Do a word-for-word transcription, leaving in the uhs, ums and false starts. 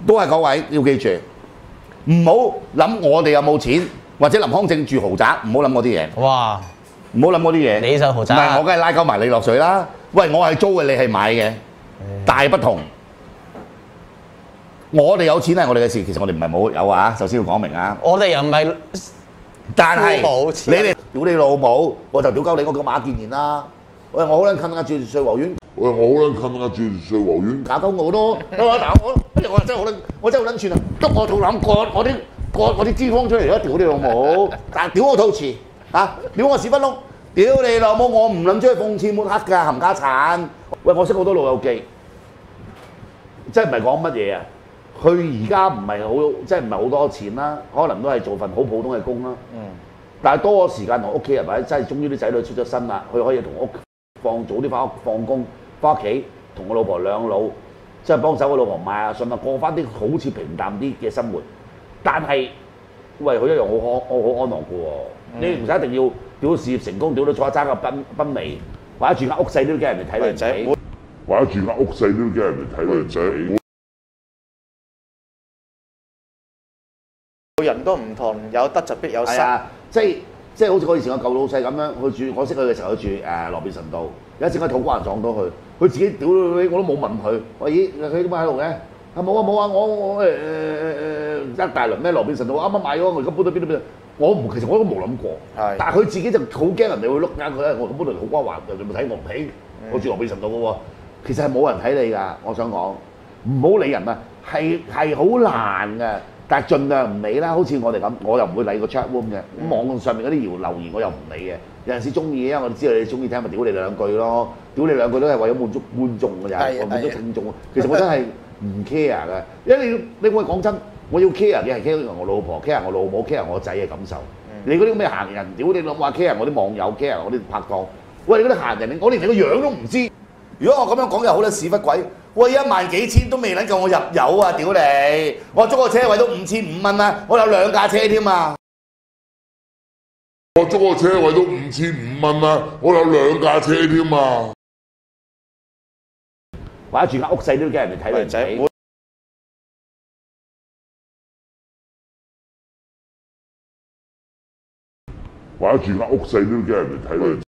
都係嗰位要記住，唔好諗我哋有冇錢，或者林康正住豪宅，唔好諗嗰啲嘢。 哇！ 唔好諗嗰啲嘢。 你就豪宅。 唔係我梗係拉鳩埋你落水啦。喂，我係租嘅，你係買嘅，大不同。我哋有錢係我哋嘅事，其實我哋唔係冇有啊，首先要講明啊。 我哋又唔係， 但係冇錢。 你哋屌你老母，我就屌鳩你，我叫馬建賢啦。喂，我好撚近啊，住瑞和苑。喂，我好撚近啊，住瑞和苑。搞鳩我咯，但我我真係好撚，我真係好撚串啊！篤我肚腩，割我啲割我啲脂肪出嚟咯，屌你老母！但係屌我肚臍嚇，屌我屎忽窿，屌你老母！我唔撚出去諷刺抹黑㗎，冚家產。喂，我識好多老友記，真係唔係講乜嘢啊？佢而家唔係好，即係唔係好多錢啦，可能都係做份好普通嘅工啦。嗯。但係多咗時間同屋企人，或者真係終於啲仔女出咗身啦，佢可以同屋放早啲翻屋放工，翻屋企同我老婆兩老，即係幫手我老婆買下餸啊，過翻啲好似平淡啲嘅生活。但係，喂，佢一樣好安，我好安樂嘅喎。嗯、你唔使一定要屌到事業成功，屌到坐揸個賓賓尼，或者住間屋細都叫人哋睇你唔起，或者住間屋細都叫人哋睇你唔起。 個人都唔同，有得就必有失。 啊，即係即係好似我以前個舊老細咁樣，佢住我識佢嘅時候，佢住誒羅便臣道，有一次喺土瓜灣撞到佢，佢自己屌到你，我都冇問佢。我咦佢點解喺度嘅？啊冇啊冇啊，我我誒誒誒一大輪咩羅便臣道，啱啱買咗，我而家搬到邊度邊度？我唔其實我都冇諗過。係。但係佢自己就好驚人哋會碌眼佢咧，我咁搬到土瓜灣，人哋咪睇我唔起。我住羅便臣道嘅喎，其實係冇人睇你㗎。我想講，唔好理人啊，係係好難㗎。但係盡量唔理啦，好似我哋咁，我又唔會理個 chat room 嘅。咁網上面嗰啲謠留言我又唔理嘅。有陣時中意嘅，我知道你中意聽，咪屌你兩句咯。屌你兩句都係為咗滿足觀眾㗎咋，我滿足聽眾。其實我真係唔 care 嘅，因為你你我講真，我要 care 嘅係 care 我老婆 ，care 我老母 ，care 我仔嘅感受。你嗰啲咩閒人，屌你諗話 care 我啲網友 ，care 我啲拍檔。喂，你嗰啲閒人，我連你個樣都唔知。如果我咁樣講又好撚屎忽鬼。喂，一萬幾千都未撚夠我入油啊！屌你！我租個車位都五千五蚊啦，我有兩架車添啊！我租個車位都五千五蚊啦，我有兩架車添啊！或者住間屋細都叫人哋睇你唔起。或者住間屋細都叫人哋睇你。